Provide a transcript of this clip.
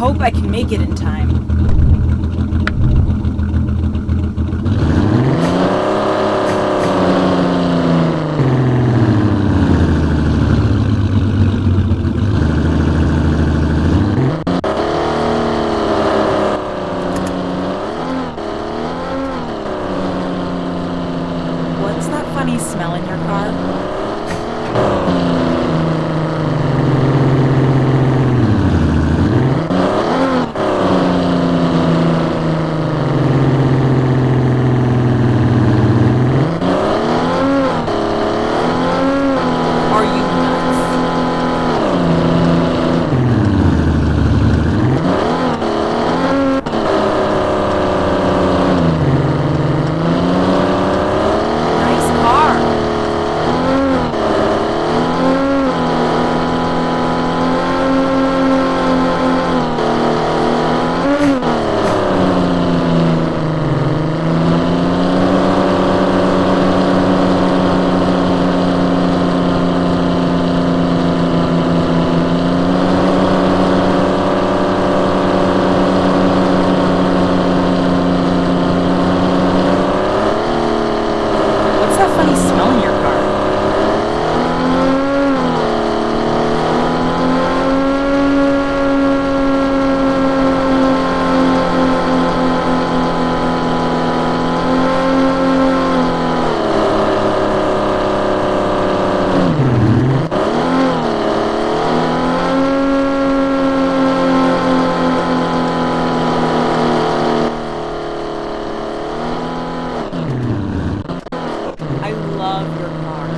hope I can make it in time. What's that funny smell in your car? Are you nuts? Nice car. What's that funny smell in your car? I love your car.